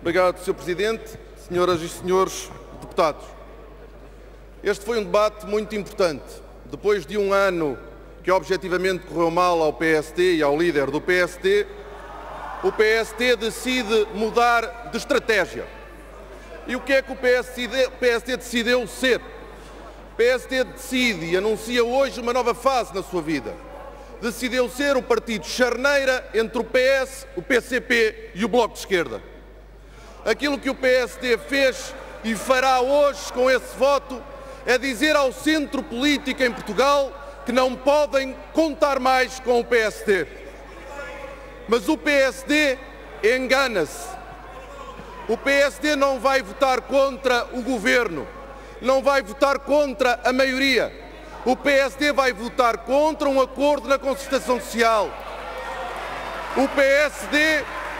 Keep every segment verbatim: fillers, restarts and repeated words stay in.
Obrigado, senhor Presidente, senhoras e senhores deputados. Este foi um debate muito importante. Depois de um ano que objetivamente correu mal ao P S D e ao líder do P S D, o P S D decide mudar de estratégia. E o que é que o P S D, P S D decidiu ser? O P S D decide e anuncia hoje uma nova fase na sua vida. Decidiu ser o partido charneira entre o P S, o P C P e o Bloco de Esquerda. Aquilo que o P S D fez e fará hoje com esse voto é dizer ao centro político em Portugal que não podem contar mais com o P S D. Mas o P S D engana-se. O P S D não vai votar contra o governo, não vai votar contra a maioria. O P S D vai votar contra um acordo na concertação social. O P S D,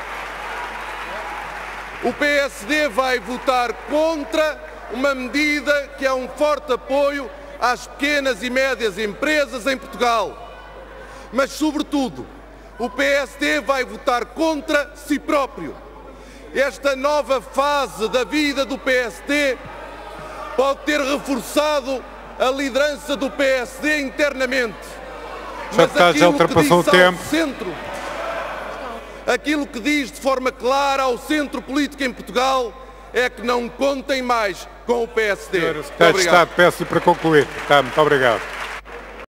o P S D vai votar contra uma medida que é um forte apoio às pequenas e médias empresas em Portugal. Mas, sobretudo, o P S D vai votar contra si próprio. Esta nova fase da vida do P S D pode ter reforçado a liderança do P S D internamente. Mas aquilo que diz ao centro, aquilo que diz de forma clara ao centro político em Portugal é que não contem mais com o P S D. Senhor Secretário de Estado, peço-lhe para concluir. Tá, muito obrigado.